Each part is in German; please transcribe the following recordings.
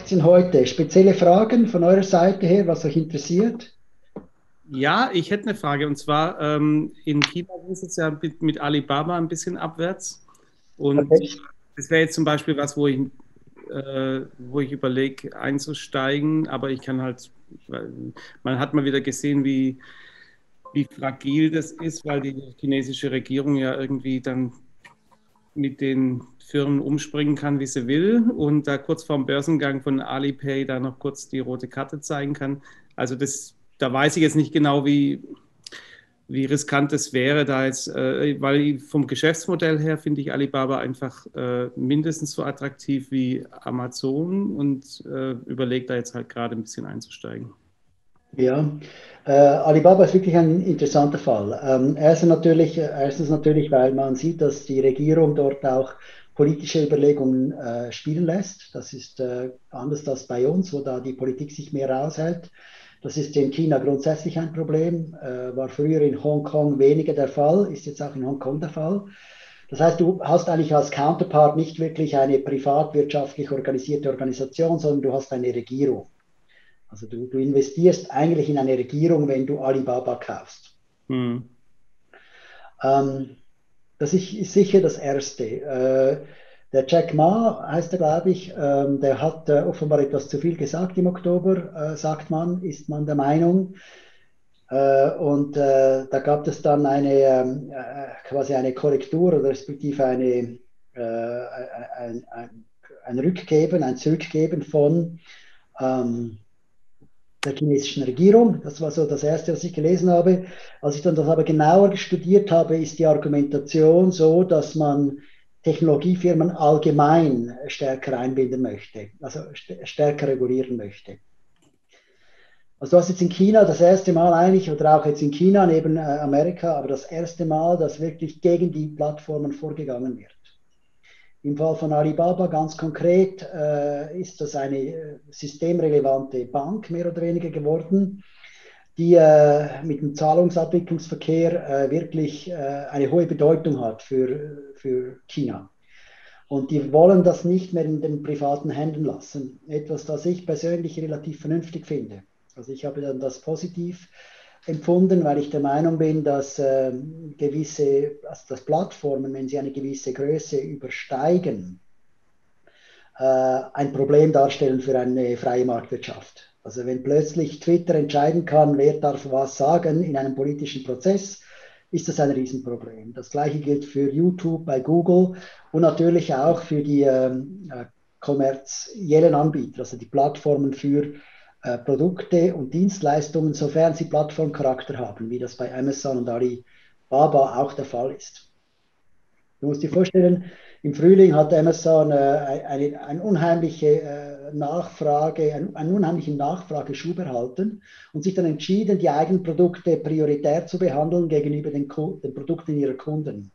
Aktien heute? Spezielle Fragen von eurer Seite her, was euch interessiert? Ja, ich hätte eine Frage. Und zwar, in China ging es jetzt ja mit Alibaba ein bisschen abwärts. Und Okay. das wäre jetzt zum Beispiel was, wo ich überlege, einzusteigen. Aber ich kann halt, weil man hat mal wieder gesehen, wie fragil das ist, weil die chinesische Regierung ja irgendwie dann mit den Firmen umspringen kann, wie sie will. Und da kurz vorm Börsengang von Alipay da noch kurz die rote Karte zeigen kann. Also da weiß ich jetzt nicht genau, wie riskant es wäre, da jetzt, weil vom Geschäftsmodell her finde ich Alibaba einfach mindestens so attraktiv wie Amazon und überlege da jetzt halt gerade ein bisschen einzusteigen. Ja, Alibaba ist wirklich ein interessanter Fall. Erstens natürlich, weil man sieht, dass die Regierung dort auch politische Überlegungen spielen lässt. Das ist anders als bei uns, wo da die Politik sich mehr raushält. Das ist in China grundsätzlich ein Problem, war früher in Hongkong weniger der Fall, ist jetzt auch in Hongkong der Fall. Das heißt, du hast eigentlich als Counterpart nicht wirklich eine privatwirtschaftlich organisierte Organisation, sondern du hast eine Regierung. Also du investierst eigentlich in eine Regierung, wenn du Alibaba kaufst. Hm. Ähm, ist sicher das Erste. Der Jack Ma heißt er, glaube ich, der hat offenbar etwas zu viel gesagt im Oktober, sagt man, ist man der Meinung. Da gab es dann quasi eine Korrektur oder respektive ein Rückgeben, ein Zurückgeben von ähm, der chinesischen Regierung. Das war so das Erste, was ich gelesen habe. Als ich dann das aber genauer studiert habe, ist die Argumentation so, dass man Technologiefirmen allgemein stärker einbinden möchte, also stärker regulieren möchte. Also du hast jetzt in China das erste Mal eigentlich, oder auch jetzt in China neben Amerika, aber das erste Mal, dass wirklich gegen die Plattformen vorgegangen wird. Im Fall von Alibaba ganz konkret ist das eine systemrelevante Bank mehr oder weniger geworden, die mit dem Zahlungsabwicklungsverkehr wirklich eine hohe Bedeutung hat für China. Und die wollen das nicht mehr in den privaten Händen lassen. Etwas, das ich persönlich relativ vernünftig finde. Also ich habe dann das positiv empfunden, weil ich der Meinung bin, dass dass Plattformen, wenn sie eine gewisse Größe übersteigen, ein Problem darstellen für eine freie Marktwirtschaft. Also wenn plötzlich Twitter entscheiden kann, wer darf was sagen in einem politischen Prozess, ist das ein Riesenproblem. Das gleiche gilt für YouTube bei Google und natürlich auch für die kommerziellen Anbieter, also die Plattformen für Produkte und Dienstleistungen, sofern sie Plattformcharakter haben, wie das bei Amazon und Alibaba auch der Fall ist. Du musst dir vorstellen, im Frühling hat Amazon eine unheimliche einen unheimlichen Nachfrageschub erhalten und sich dann entschieden, die eigenen Produkte prioritär zu behandeln gegenüber den Produkten ihrer Kunden.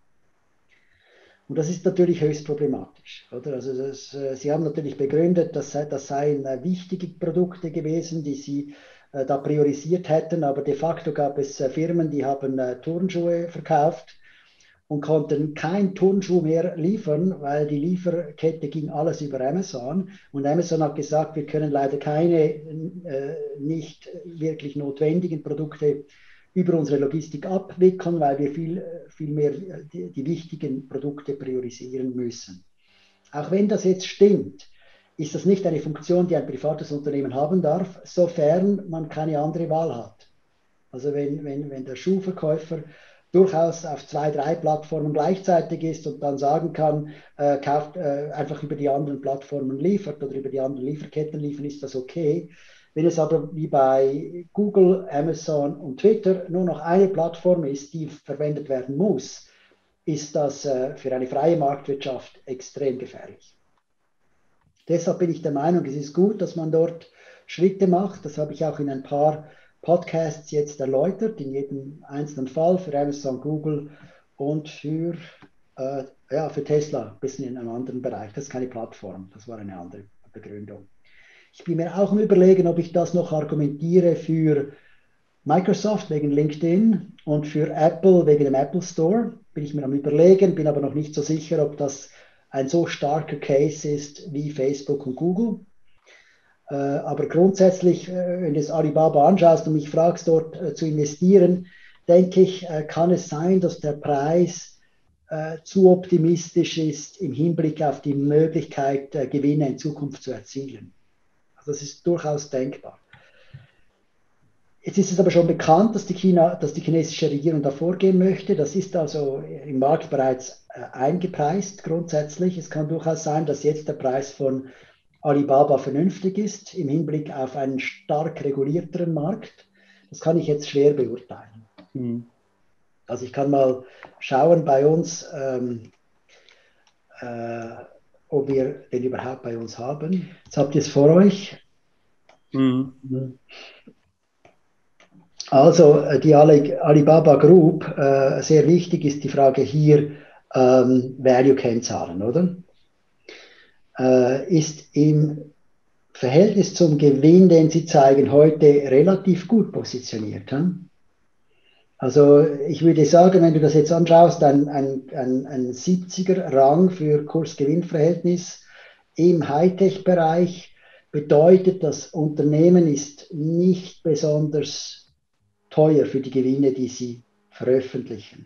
Und das ist natürlich höchst problematisch. Oder? Sie haben natürlich begründet, das seien wichtige Produkte gewesen, die sie da priorisiert hätten, aber de facto gab es Firmen, die haben Turnschuhe verkauft und konnten kein Turnschuh mehr liefern, weil die Lieferkette ging alles über Amazon. Und Amazon hat gesagt, wir können leider keine nicht wirklich notwendigen Produkte über unsere Logistik abwickeln, weil wir viel mehr die wichtigen Produkte priorisieren müssen. Auch wenn das jetzt stimmt, ist das nicht eine Funktion, die ein privates Unternehmen haben darf, sofern man keine andere Wahl hat. Also wenn der Schuhverkäufer durchaus auf zwei, drei Plattformen gleichzeitig ist und dann sagen kann, kauft einfach über die anderen Plattformen liefert oder über die anderen Lieferketten liefern, ist das okay. Wenn es aber wie bei Google, Amazon und Twitter nur noch eine Plattform ist, die verwendet werden muss, ist das für eine freie Marktwirtschaft extrem gefährlich. Deshalb bin ich der Meinung, es ist gut, dass man dort Schritte macht. Das habe ich auch in ein paar Podcasts jetzt erläutert, in jedem einzelnen Fall für Amazon, Google und für Tesla, ein bisschen in einem anderen Bereich. Das ist keine Plattform, das war eine andere Begründung. Ich bin mir auch am Überlegen, ob ich das noch argumentiere für Microsoft wegen LinkedIn und für Apple wegen dem Apple Store. Bin ich mir am Überlegen, bin aber noch nicht so sicher, ob das ein so starker Case ist wie Facebook und Google. Aber grundsätzlich, wenn du das Alibaba anschaust und mich fragst, dort zu investieren, denke ich, kann es sein, dass der Preis zu optimistisch ist im Hinblick auf die Möglichkeit, Gewinne in Zukunft zu erzielen. Also das ist durchaus denkbar. Jetzt ist es aber schon bekannt, dass die chinesische Regierung da vorgehen möchte. Das ist also im Markt bereits eingepreist grundsätzlich. Es kann durchaus sein, dass jetzt der Preis von Alibaba vernünftig ist im Hinblick auf einen stark regulierteren Markt. Das kann ich jetzt schwer beurteilen. Also ich kann mal schauen bei uns, ob wir den überhaupt bei uns haben. Jetzt habt ihr es vor euch. Also die Alibaba Group, sehr wichtig ist die Frage hier, Value-Kennzahlen, oder? Ist im Verhältnis zum Gewinn, den sie zeigen, heute relativ gut positioniert. Also ich würde sagen, wenn du das jetzt anschaust, ein 70er Rang für Kurs-Gewinn-Verhältnis im Hightech-Bereich bedeutet, das Unternehmen ist nicht besonders teuer für die Gewinne, die sie veröffentlichen.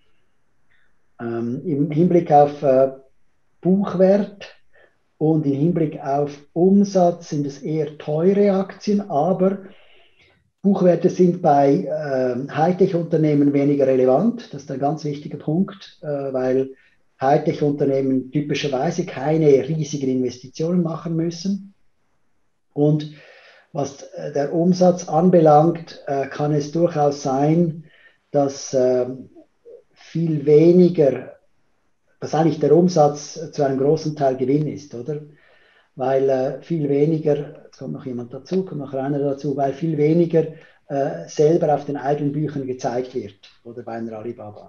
Im Hinblick auf Buchwert und im Hinblick auf Umsatz sind es eher teure Aktien, aber Buchwerte sind bei Hightech-Unternehmen weniger relevant. Das ist ein ganz wichtiger Punkt, weil Hightech-Unternehmen typischerweise keine riesigen Investitionen machen müssen. Und was der Umsatz anbelangt, kann es durchaus sein, dass viel weniger, dass eigentlich der Umsatz zu einem großen Teil Gewinn ist, oder? Weil viel weniger, jetzt kommt noch jemand dazu, kommt noch einer dazu, weil viel weniger selber auf den eigenen Büchern gezeigt wird, oder bei einer Alibaba.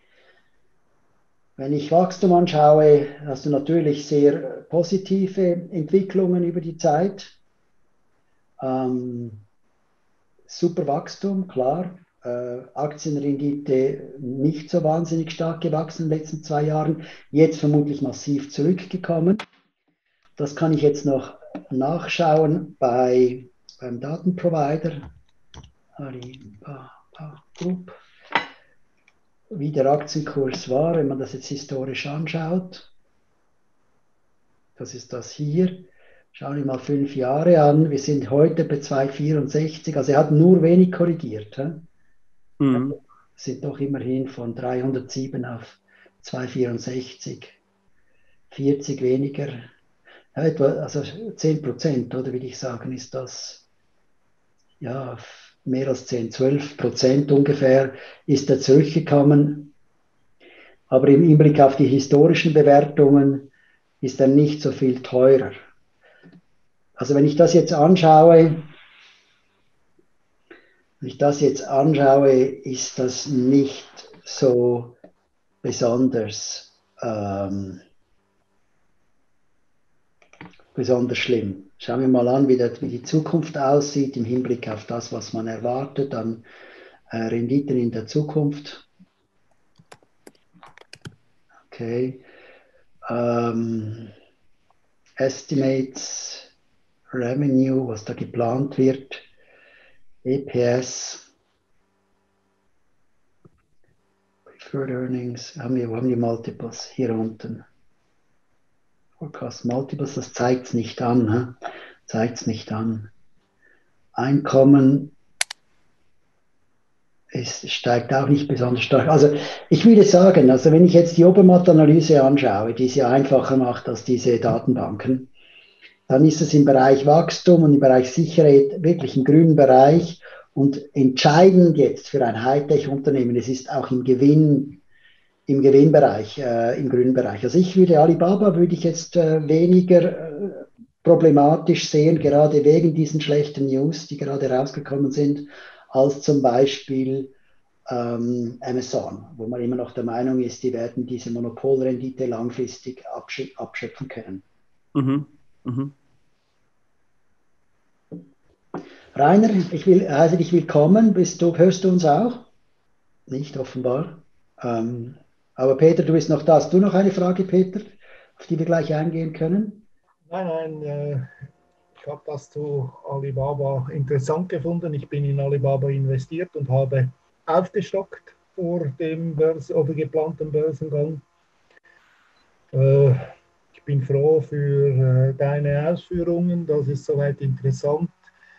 Wenn ich Wachstum anschaue, hast du natürlich sehr positive Entwicklungen über die Zeit. Super Wachstum, klar. Aktienrendite nicht so wahnsinnig stark gewachsen in den letzten 2 Jahren, jetzt vermutlich massiv zurückgekommen. Das kann ich jetzt noch nachschauen beim Datenprovider, Alibaba Group, wie der Aktienkurs war, wenn man das jetzt historisch anschaut. Das ist das hier. Schauen wir mal 5 Jahre an. Wir sind heute bei 2,64. Also er hat nur wenig korrigiert. Sind doch immerhin von 307 auf 2,64. 40 weniger. Ja, etwa, also 10%, oder würde ich sagen, ist das, ja, mehr als 10, 12% ungefähr ist er zurückgekommen. Aber im Hinblick auf die historischen Bewertungen ist er nicht so viel teurer. Also wenn ich das jetzt anschaue, ist das nicht so besonders schlimm. Schauen wir mal an, wie die Zukunft aussieht im Hinblick auf das, was man erwartet an Renditen in der Zukunft. Okay. Estimates, Revenue, was da geplant wird, EPS, Preferred Earnings, wo haben die Multiples? Hier unten. Forecast Multiples, das zeigt es nicht an. Zeigt es nicht an. Einkommen steigt auch nicht besonders stark. Also ich würde sagen, also wenn ich jetzt die Obermatt-Analyse anschaue, die es ja einfacher macht als diese Datenbanken, dann ist es im Bereich Wachstum und im Bereich Sicherheit wirklich im grünen Bereich und entscheidend jetzt für ein Hightech-Unternehmen, es ist auch im Gewinnbereich, im grünen Bereich. Also Alibaba würde ich jetzt weniger problematisch sehen, gerade wegen diesen schlechten News, die gerade rausgekommen sind, als zum Beispiel Amazon, wo man immer noch der Meinung ist, die werden diese Monopolrendite langfristig abschöpfen können. Rainer, ich heiße dich willkommen. Hörst du uns auch? Nicht offenbar. Aber Peter, du bist noch da. Hast du noch eine Frage, Peter, auf die wir gleich eingehen können? Nein, habe das zu Alibaba interessant gefunden. Ich bin in Alibaba investiert und habe aufgestockt vor dem geplanten Börsengang. Ich bin froh für deine Ausführungen. Das ist soweit interessant.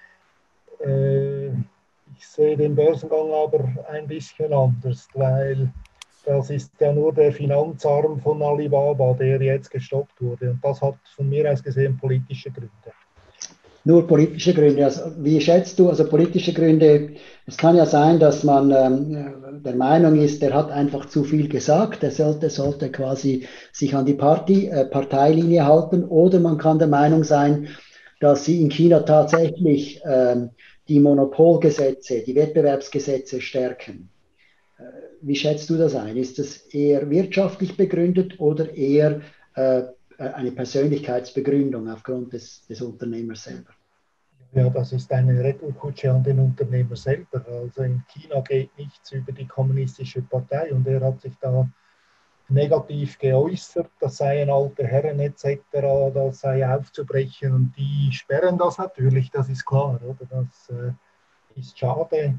Ich sehe den Börsengang aber ein bisschen anders, weil das ist ja nur der Finanzarm von Alibaba, der jetzt gestoppt wurde. Und das hat von mir aus gesehen politische Gründe. Nur politische Gründe. Also, wie schätzt du, also politische Gründe, es kann ja sein, dass man der Meinung ist, der hat einfach zu viel gesagt, er sollte quasi sich an die Parteilinie halten, oder man kann der Meinung sein, dass sie in China tatsächlich die Monopolgesetze, die Wettbewerbsgesetze stärken. Wie schätzt du das ein? Ist das eher wirtschaftlich begründet oder eher eine Persönlichkeitsbegründung aufgrund des Unternehmers selber? Ja, das ist eine Retourkutsche an den Unternehmer selber. Also in China geht nichts über die kommunistische Partei und er hat sich da negativ geäußert, das seien alte Herren etc., das sei aufzubrechen und die sperren das natürlich, das ist klar, oder? Das ist schade,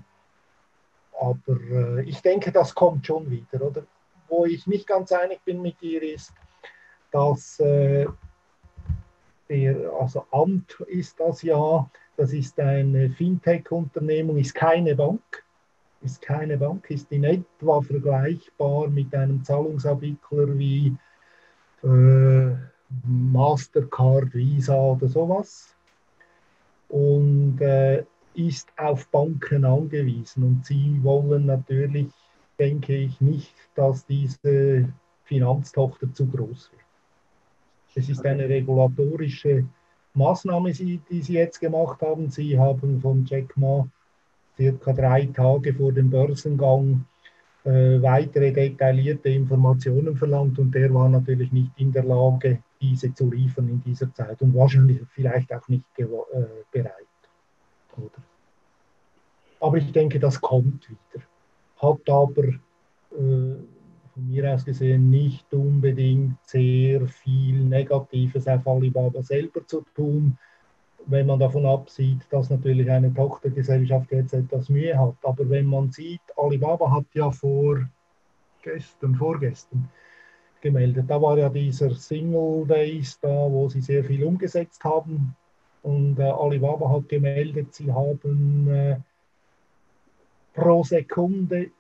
aber ich denke, das kommt schon wieder, oder? Wo ich nicht ganz einig bin mit dir ist, dass also Amt ist das ja, das ist eine Fintech-Unternehmung, ist keine Bank, ist in etwa vergleichbar mit einem Zahlungsabwickler wie Mastercard, Visa oder sowas und ist auf Banken angewiesen und sie wollen natürlich, denke ich, nicht, dass diese Finanztochter zu groß wird. Es ist eine regulatorische Maßnahme, die Sie jetzt gemacht haben. Sie haben von Jack Ma circa 3 Tage vor dem Börsengang weitere detaillierte Informationen verlangt und der war natürlich nicht in der Lage, diese zu liefern in dieser Zeit und wahrscheinlich vielleicht auch nicht bereit. Oder? Aber ich denke, das kommt wieder. Hat aber von mir aus gesehen nicht unbedingt sehr viel Negatives auf Alibaba selber zu tun, wenn man davon absieht, dass natürlich eine Tochtergesellschaft jetzt etwas Mühe hat. Aber wenn man sieht, Alibaba hat ja vorgestern gemeldet, da war ja dieser Single Days da, wo sie sehr viel umgesetzt haben und Alibaba hat gemeldet, sie haben pro Sekunde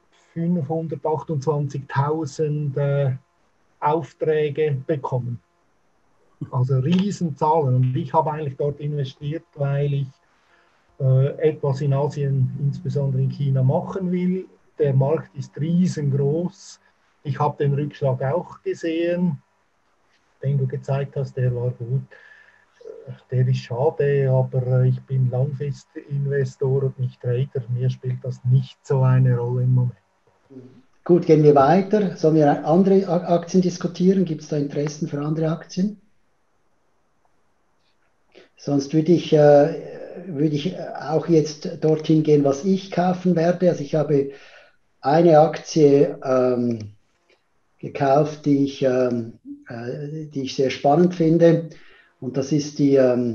528.000 Aufträge bekommen. Also Riesenzahlen. Und ich habe eigentlich dort investiert, weil ich etwas in Asien, insbesondere in China, machen will. Der Markt ist riesengroß. Ich habe den Rückschlag auch gesehen, den du gezeigt hast, der war gut. Der ist schade, aber ich bin Langfristinvestor und nicht Trader. Mir spielt das nicht so eine Rolle im Moment. Gut, gehen wir weiter. Sollen wir andere Aktien diskutieren? Gibt es da Interessen für andere Aktien? Sonst würde ich auch jetzt dorthin gehen, was ich kaufen werde. Also ich habe eine Aktie gekauft, die ich sehr spannend finde. Und das ist die,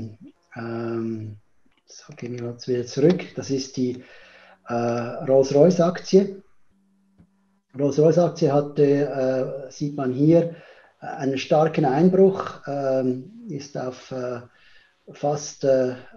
so gehen wir jetzt wieder zurück, das ist die Rolls-Royce-Aktie. Rolls-Royce-Aktie hatte, sieht man hier, einen starken Einbruch, ist auf fast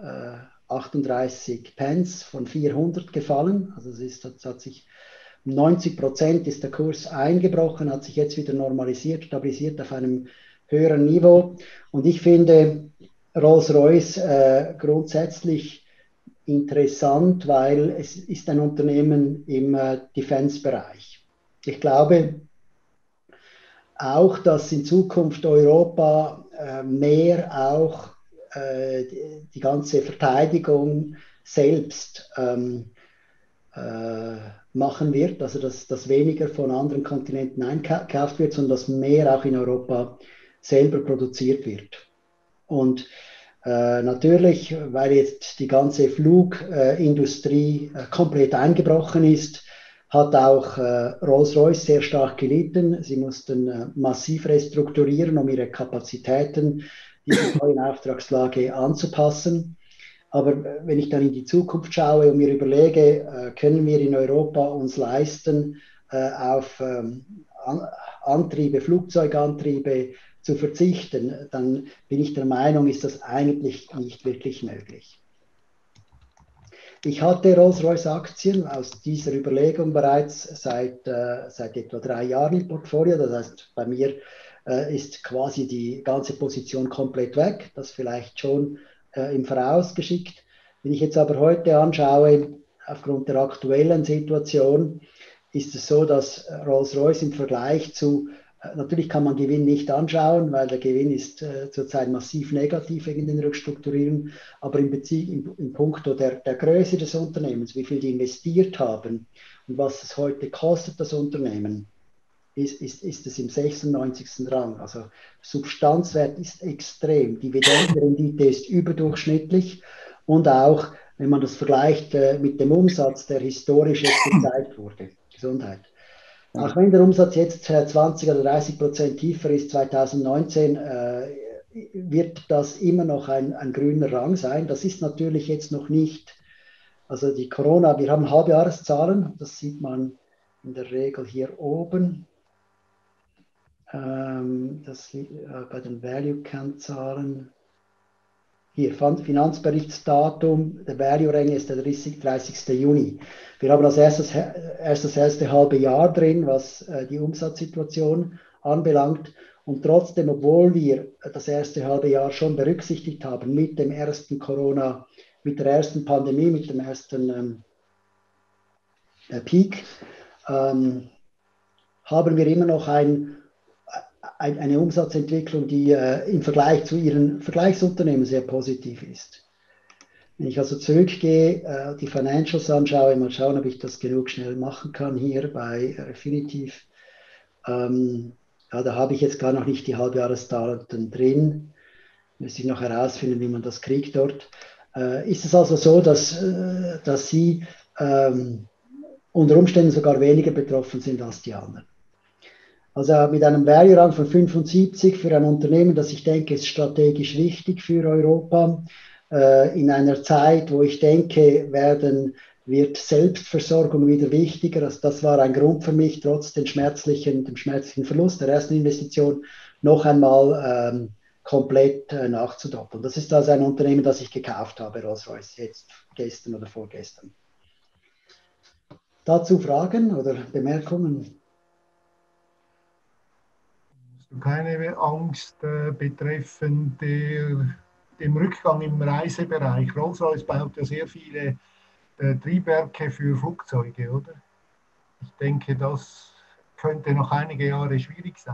38 Pence von 400 gefallen. Also es hat sich 90% ist der Kurs eingebrochen, hat sich jetzt wieder normalisiert, stabilisiert auf einem höheren Niveau. Und ich finde Rolls-Royce grundsätzlich interessant, weil es ist ein Unternehmen im Defense-Bereich. Ich glaube auch, dass in Zukunft Europa mehr auch die ganze Verteidigung selbst machen wird, also dass weniger von anderen Kontinenten einkauft wird, sondern dass mehr auch in Europa selber produziert wird. Und natürlich, weil jetzt die ganze Flugindustrie komplett eingebrochen ist, hat auch Rolls-Royce sehr stark gelitten. Sie mussten massiv restrukturieren, um ihre Kapazitäten, diese neuen Auftragslage anzupassen. Aber wenn ich dann in die Zukunft schaue und mir überlege, können wir in Europa uns leisten, auf Antriebe, Flugzeugantriebe zu verzichten, dann bin ich der Meinung, ist das eigentlich nicht wirklich möglich. Ich hatte Rolls-Royce-Aktien aus dieser Überlegung bereits seit etwa 3 Jahren im Portfolio. Das heißt, bei mir ist quasi die ganze Position komplett weg. Das vielleicht schon im Voraus geschickt. Wenn ich jetzt aber heute anschaue, aufgrund der aktuellen Situation, ist es so, dass Rolls-Royce im Vergleich zu, natürlich kann man Gewinn nicht anschauen, weil der Gewinn ist zurzeit massiv negativ wegen den Rückstrukturierungen, aber in puncto der Größe des Unternehmens, wie viel die investiert haben und was es heute kostet, das Unternehmen, ist es im 96. Rang. Also Substanzwert ist extrem, Dividendenrendite ist überdurchschnittlich und auch, wenn man das vergleicht mit dem Umsatz, der historisch jetzt gezeigt wurde. Gesundheit. Auch wenn der Umsatz jetzt 20 oder 30% tiefer ist, 2019, wird das immer noch ein grüner Rang sein. Das ist natürlich jetzt noch nicht, also die Corona, wir haben Halbjahreszahlen, das sieht man in der Regel hier oben. Das bei den Value-Kennzahlen. Hier, Finanzberichtsdatum, der Value-Ränge ist der 30. Juni. Wir haben als erstes das erste halbe Jahr drin, was die Umsatzsituation anbelangt. Und trotzdem, obwohl wir das erste halbe Jahr schon berücksichtigt haben mit dem ersten Corona, mit der ersten Pandemie, mit dem ersten Peak, haben wir immer noch eine Umsatzentwicklung, die im Vergleich zu ihren Vergleichsunternehmen sehr positiv ist. Wenn ich also zurückgehe, die Financials anschaue, mal schauen, ob ich das genug schnell machen kann hier bei Refinitiv. Ja, da habe ich jetzt gar noch nicht die Halbjahresdaten drin. Müsste ich noch herausfinden, wie man das kriegt dort. Ist es also so, dass Sie unter Umständen sogar weniger betroffen sind als die anderen? Also mit einem Value-Rang von 75 für ein Unternehmen, das ich denke, ist strategisch wichtig für Europa, in einer Zeit, wo ich denke, wird Selbstversorgung wieder wichtiger. Also das war ein Grund für mich, trotz dem schmerzlichen Verlust der ersten Investition noch einmal komplett nachzudoppeln. Das ist also ein Unternehmen, das ich gekauft habe, Rolls-Royce, jetzt gestern oder vorgestern. Dazu Fragen oder Bemerkungen? Hast du keine Angst betreffend dem Rückgang im Reisebereich? Rolls-Royce baut ja sehr viele Triebwerke für Flugzeuge, oder? Ich denke, das könnte noch einige Jahre schwierig sein.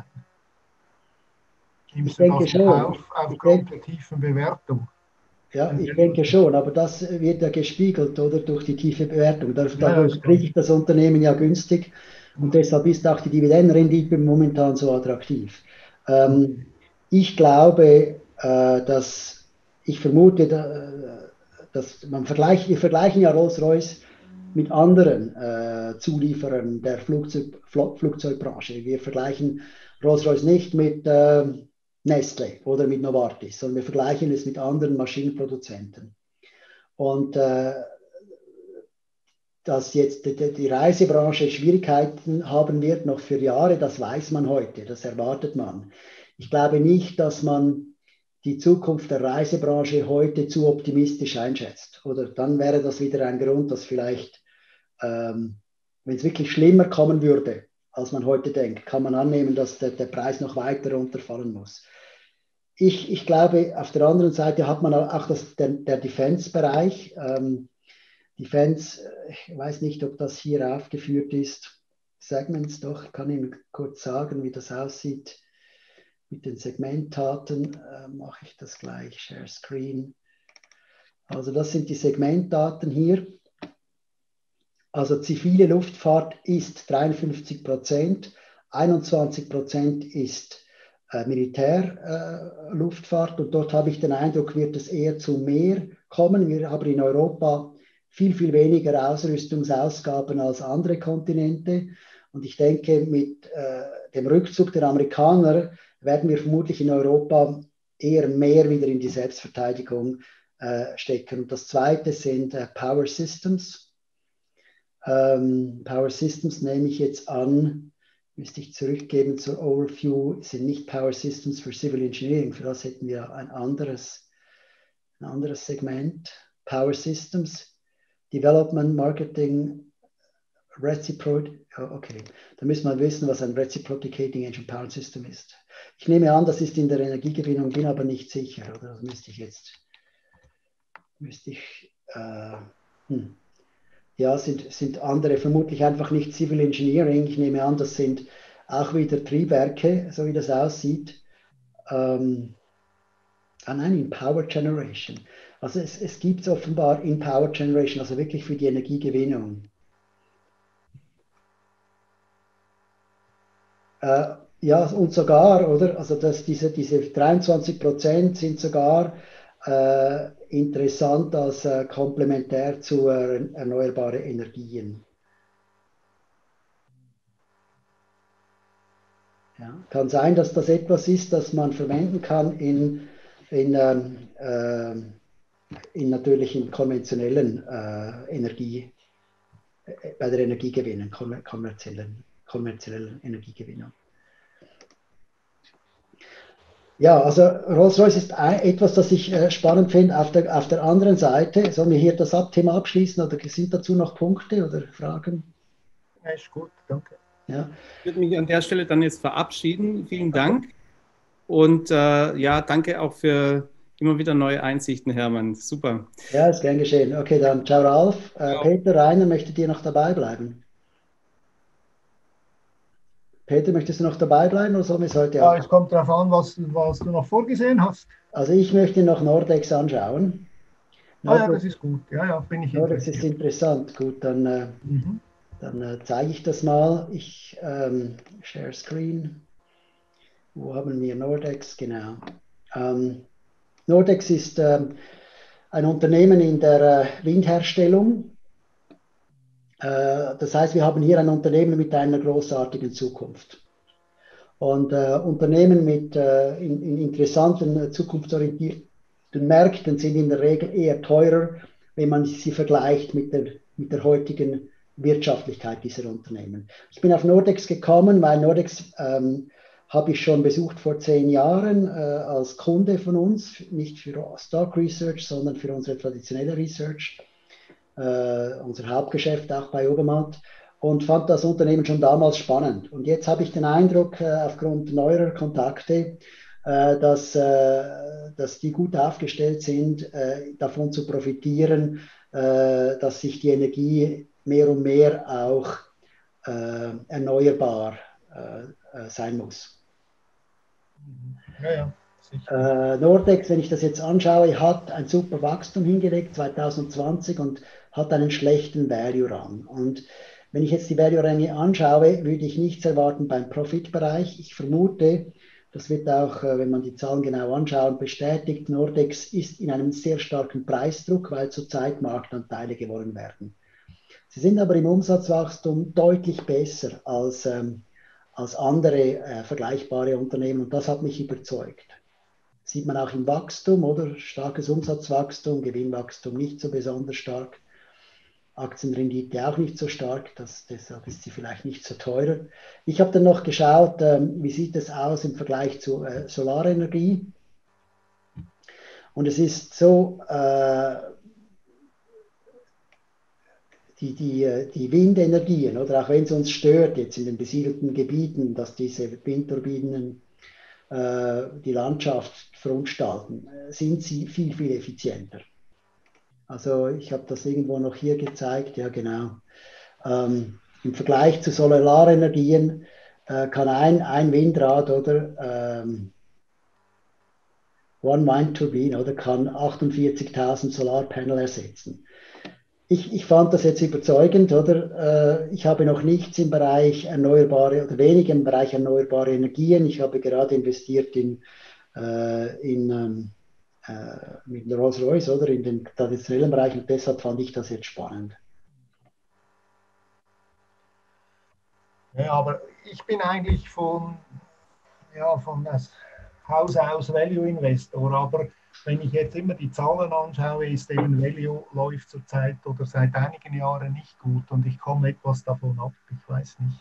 Ich denke schon. Aufgrund der tiefen Bewertung. Ja, ich denke schon, aber das wird ja gespiegelt, oder, durch die tiefe Bewertung. Dadurch kriege ich das Unternehmen ja günstig und deshalb ist auch die Dividendenrendite momentan so attraktiv. Ich glaube, ich vermute, dass wir vergleichen ja Rolls-Royce mit anderen Zulieferern der Flugzeugbranche. Wir vergleichen Rolls-Royce nicht mit Nestle oder mit Novartis, sondern wir vergleichen es mit anderen Maschinenproduzenten. Und dass jetzt die Reisebranche Schwierigkeiten haben wird, noch für Jahre, das weiß man heute, das erwartet man. Ich glaube nicht, dass man die Zukunft der Reisebranche heute zu optimistisch einschätzt. Oder dann wäre das wieder ein Grund, dass vielleicht, wenn es wirklich schlimmer kommen würde, als man heute denkt, kann man annehmen, dass der Preis noch weiter runterfallen muss. Ich glaube, auf der anderen Seite hat man auch der Defense-Bereich. Defense, ich weiß nicht, ob das hier aufgeführt ist. Segments doch, ich kann Ihnen kurz sagen, wie das aussieht. Mit den Segmentdaten mache ich das gleich, Share Screen. Also das sind die Segmentdaten hier. Also zivile Luftfahrt ist 53%, 21% ist Militärluftfahrt und dort habe ich den Eindruck, wird es eher zu mehr kommen. Wir haben in Europa viel, viel weniger Ausrüstungsausgaben als andere Kontinente und ich denke, mit dem Rückzug der Amerikaner werden wir vermutlich in Europa eher mehr wieder in die Selbstverteidigung stecken. Und das zweite sind Power Systems. Power Systems nehme ich jetzt an, müsste ich zurückgeben zur Overview, sind nicht Power Systems für Civil Engineering. Für das hätten wir ein anderes Segment. Power Systems, Development, Marketing, okay, da müssen wir wissen, was ein Reciprocating Engine Power System ist. Ich nehme an, das ist in der Energiegewinnung, bin aber nicht sicher, oder? Das ja, sind andere, vermutlich einfach nicht Civil Engineering. Ich nehme an, das sind auch wieder Triebwerke, so wie das aussieht. Nein, in Power Generation. Also es gibt es offenbar in Power Generation, also wirklich für die Energiegewinnung. Ja, und sogar, oder? Also diese 23% sind sogar interessant als komplementär zu erneuerbaren Energien. Ja, kann sein, dass das etwas ist, das man verwenden kann natürlich in konventionellen bei der Energiegewinnung, kommerziellen Energiegewinnung. Ja, also Rolls-Royce ist etwas, das ich spannend finde. Auf der anderen Seite, sollen wir hier das Thema abschließen oder sind dazu noch Punkte oder Fragen? Ja, ist gut, danke. Ja. Ich würde mich an der Stelle dann jetzt verabschieden. Vielen Dank. Und ja, danke auch für immer wieder neue Einsichten, Hermann. Super. Ja, ist gern geschehen. Okay, dann ciao Ralf. Peter Reiner, möchtet ihr noch dabei bleiben? Peter, möchtest du noch dabei bleiben oder sollen wir es heute Ja, es kommt darauf an, was du noch vorgesehen hast. Also ich möchte noch Nordex anschauen. Ja, das ist gut. Ja, bin ich Nordex ist interessant. Gut, dann zeige ich das mal. Ich Share Screen. Wo haben wir Nordex? Genau. Nordex ist ein Unternehmen in der Windherstellung. Das heißt, wir haben hier ein Unternehmen mit einer großartigen Zukunft. Und Unternehmen mit in interessanten, zukunftsorientierten Märkten sind in der Regel eher teurer, wenn man sie vergleicht mit der heutigen Wirtschaftlichkeit dieser Unternehmen. Ich bin auf Nordex gekommen, weil Nordex habe ich schon besucht vor 10 Jahren als Kunde von uns, nicht für Stock Research, sondern für unsere traditionelle Research, unser Hauptgeschäft auch bei Obermatt, und fand das Unternehmen schon damals spannend. Und jetzt habe ich den Eindruck, aufgrund neuerer Kontakte, dass die gut aufgestellt sind, davon zu profitieren, dass sich die Energie mehr und mehr auch erneuerbar sein muss. Ja, Nordex, wenn ich das jetzt anschaue, hat ein super Wachstum hingelegt 2020 und hat einen schlechten Value-Rang. Und wenn ich jetzt die Value-Ränge anschaue, würde ich nichts erwarten beim Profitbereich. Ich vermute, das wird auch, wenn man die Zahlen genau anschaut, bestätigt, Nordex ist in einem sehr starken Preisdruck, weil zurzeit Marktanteile gewonnen werden. Sie sind aber im Umsatzwachstum deutlich besser als andere vergleichbare Unternehmen, und das hat mich überzeugt. Sieht man auch im Wachstum, oder? Starkes Umsatzwachstum, Gewinnwachstum nicht so besonders stark. Aktienrendite auch nicht so stark, deshalb ist sie vielleicht nicht so teuer. Ich habe dann noch geschaut, wie sieht es aus im Vergleich zu Solarenergie. Und es ist so, die Windenergien, oder auch wenn es uns stört, jetzt in den besiedelten Gebieten, dass diese Windturbinen die Landschaft verunstalten, sind sie viel, viel effizienter. Also ich habe das irgendwo noch hier gezeigt, ja genau. Im Vergleich zu Solarenergien kann ein Windrad oder One Wind Turbine oder kann 48.000 Solarpanel ersetzen. Ich fand das jetzt überzeugend, oder? Ich habe noch nichts im Bereich erneuerbare oder wenig im Bereich erneuerbare Energien. Ich habe gerade investiert mit Rolls-Royce oder in den traditionellen Bereich, und deshalb fand ich das jetzt spannend. Ja, aber ich bin eigentlich von Haus aus Value Investor, aber wenn ich jetzt immer die Zahlen anschaue, ist eben Value läuft zurzeit oder seit einigen Jahren nicht gut und ich komme etwas davon ab. Ich weiß nicht,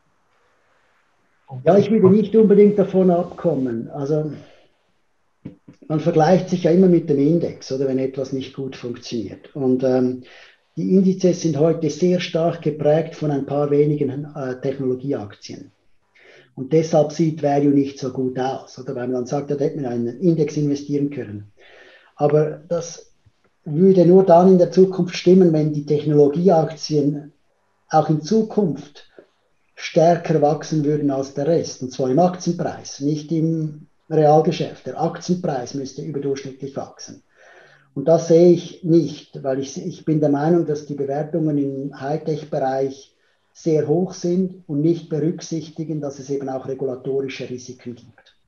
ob Ja, ich würde nicht unbedingt davon abkommen. Also man vergleicht sich ja immer mit dem Index, oder wenn etwas nicht gut funktioniert. Und die Indizes sind heute sehr stark geprägt von ein paar wenigen Technologieaktien. Und deshalb sieht Value nicht so gut aus, oder? Weil man dann sagt, da hätte man einen Index investieren können. Aber das würde nur dann in der Zukunft stimmen, wenn die Technologieaktien auch in Zukunft stärker wachsen würden als der Rest. Und zwar im Aktienpreis, nicht im Realgeschäft. Der Aktienpreis müsste überdurchschnittlich wachsen. Und das sehe ich nicht, weil ich bin der Meinung, dass die Bewertungen im Hightech-Bereich sehr hoch sind und nicht berücksichtigen, dass es eben auch regulatorische Risiken gibt.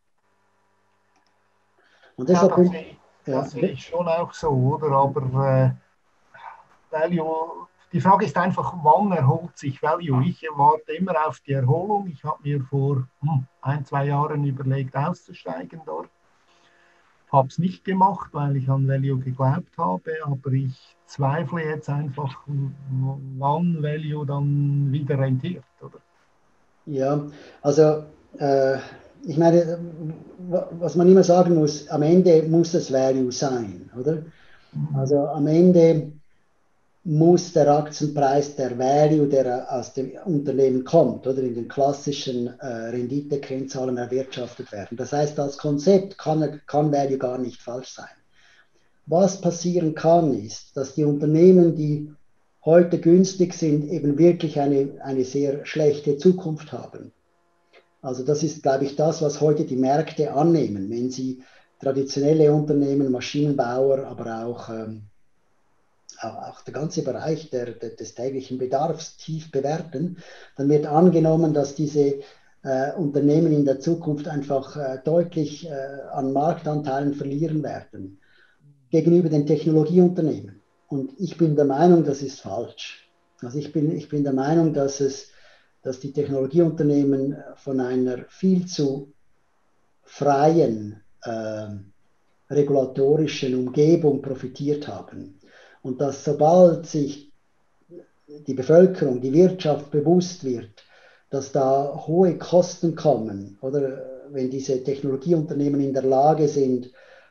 Und deshalb das sehe ich schon auch so, oder? Aber Value, die Frage ist einfach, wann erholt sich Value? Ich warte immer auf die Erholung. Ich habe mir vor 1-2 Jahren überlegt, auszusteigen dort. Habe es nicht gemacht, weil ich an Value geglaubt habe, aber ich zweifle jetzt einfach, wann Value dann wieder rentiert, oder? Ja, also ich meine, was man immer sagen muss, am Ende muss es Value sein, oder? Also am Ende muss der Aktienpreis der Value, der aus dem Unternehmen kommt, oder in den klassischen Renditekennzahlen erwirtschaftet werden. Das heißt, als Konzept kann Value gar nicht falsch sein. Was passieren kann, ist, dass die Unternehmen, die heute günstig sind, eben wirklich eine sehr schlechte Zukunft haben. Also das ist, glaube ich, das, was heute die Märkte annehmen, wenn sie traditionelle Unternehmen, Maschinenbauer, aber auch der ganze Bereich des täglichen Bedarfs tief bewerten, dann wird angenommen, dass diese Unternehmen in der Zukunft einfach deutlich an Marktanteilen verlieren werden gegenüber den Technologieunternehmen. Und ich bin der Meinung, das ist falsch. Also ich bin der Meinung, dass die Technologieunternehmen von einer viel zu freien regulatorischen Umgebung profitiert haben. Und dass sobald sich die Bevölkerung, die Wirtschaft bewusst wird, dass da hohe Kosten kommen, oder wenn diese Technologieunternehmen in der Lage sind,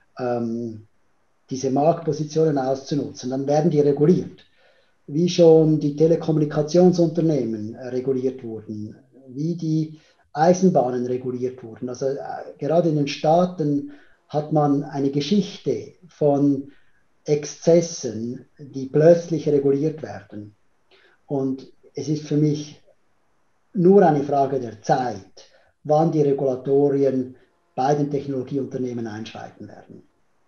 diese Marktpositionen auszunutzen, dann werden die reguliert. Wie schon die Telekommunikationsunternehmen reguliert wurden, wie die Eisenbahnen reguliert wurden. Also gerade in den Staaten hat man eine Geschichte von Exzessen, die plötzlich reguliert werden. Und es ist für mich nur eine Frage der Zeit, wann die Regulatorien bei den Technologieunternehmen einschreiten werden.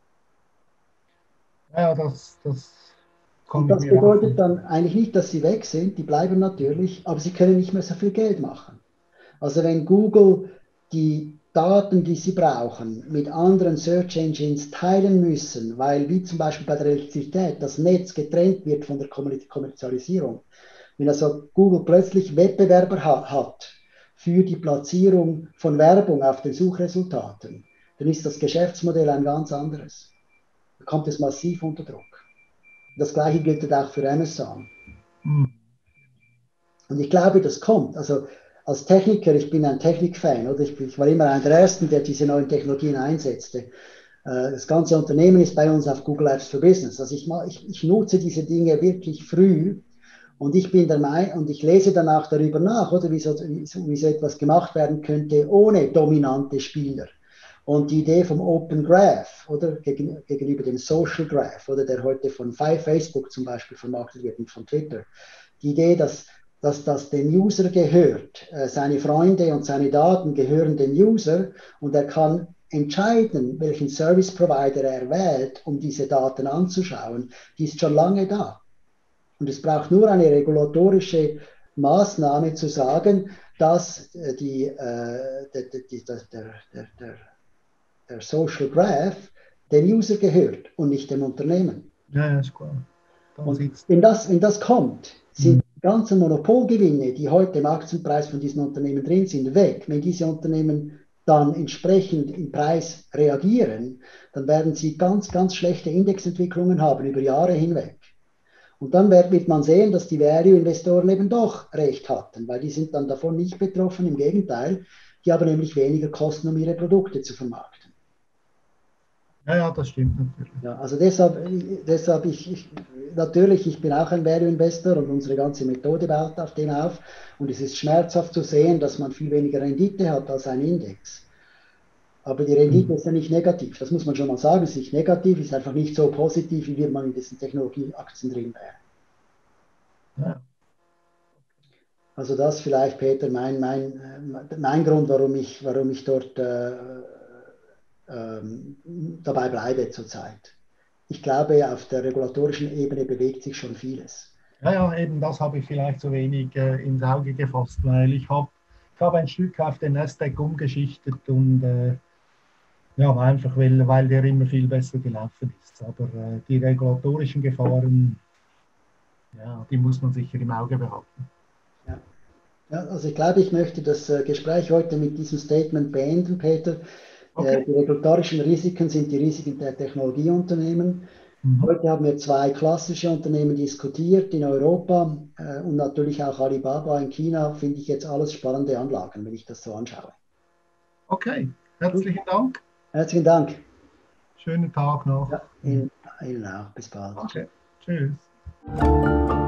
Ja, das Und das bedeutet dann eigentlich nicht, dass sie weg sind, die bleiben natürlich, aber sie können nicht mehr so viel Geld machen. Also wenn Google die Daten, die sie brauchen, mit anderen Search Engines teilen müssen, weil wie zum Beispiel bei der Elektrizität das Netz getrennt wird von der Kommerzialisierung, wenn also Google plötzlich Wettbewerber hat für die Platzierung von Werbung auf den Suchresultaten, dann ist das Geschäftsmodell ein ganz anderes. Da kommt es massiv unter Druck. Das Gleiche gilt auch für Amazon. Und ich glaube, das kommt. Also als Techniker, ich bin ein Technikfan, oder? Ich war immer einer der Ersten, der diese neuen Technologien einsetzte. Das ganze Unternehmen ist bei uns auf Google Apps for Business. Also ich nutze diese Dinge wirklich früh und ich bin der Meinung, und ich lese dann auch darüber nach, oder wie so etwas gemacht werden könnte ohne dominante Spieler. Und die Idee vom Open Graph, oder gegenüber dem Social Graph, oder der heute von Facebook zum Beispiel vermarktet wird und von Twitter, die Idee, dass das dem User gehört, seine Freunde und seine Daten gehören dem User und er kann entscheiden, welchen Service Provider er wählt, um diese Daten anzuschauen, die ist schon lange da. Und es braucht nur eine regulatorische Maßnahme zu sagen, dass der Social Graph dem User gehört und nicht dem Unternehmen. Ja, ist klar. Und wenn das kommt, sind die ganzen Monopolgewinne, die heute im Aktienpreis von diesen Unternehmen drin sind, weg. Wenn diese Unternehmen dann entsprechend im Preis reagieren, dann werden sie ganz, ganz schlechte Indexentwicklungen haben über Jahre hinweg. Und dann wird man sehen, dass die Value-Investoren eben doch recht hatten, weil die sind dann davon nicht betroffen, im Gegenteil, die haben nämlich weniger Kosten, um ihre Produkte zu vermarkten. Ja, das stimmt natürlich. Ja, also deshalb ich bin auch ein Value-Investor und unsere ganze Methode baut auf dem auf. Und es ist schmerzhaft zu sehen, dass man viel weniger Rendite hat als ein Index. Aber die Rendite ist ja nicht negativ. Das muss man schon mal sagen. Es ist nicht negativ, es ist einfach nicht so positiv, wie man in diesen Technologieaktien drin wäre. Ja. Also das vielleicht, Peter, mein Grund, warum ich dort dabei bleibe zurzeit. Ich glaube, auf der regulatorischen Ebene bewegt sich schon vieles. Ja, eben das habe ich vielleicht so wenig ins Auge gefasst, weil ich hab ein Stück auf den Nasdaq umgeschichtet und ja, einfach weil der immer viel besser gelaufen ist. Aber die regulatorischen Gefahren, ja, die muss man sicher im Auge behalten. Ja. Ja, also ich glaube, ich möchte das Gespräch heute mit diesem Statement beenden, Peter. Okay. Die regulatorischen Risiken sind die Risiken der Technologieunternehmen. Heute haben wir zwei klassische Unternehmen diskutiert in Europa und natürlich auch Alibaba in China. Finde ich jetzt alles spannende Anlagen, wenn ich das so anschaue. Okay, herzlichen Dank. Herzlichen Dank. Schönen Tag noch. Ja, Ihnen auch. Bis bald. Okay, tschüss.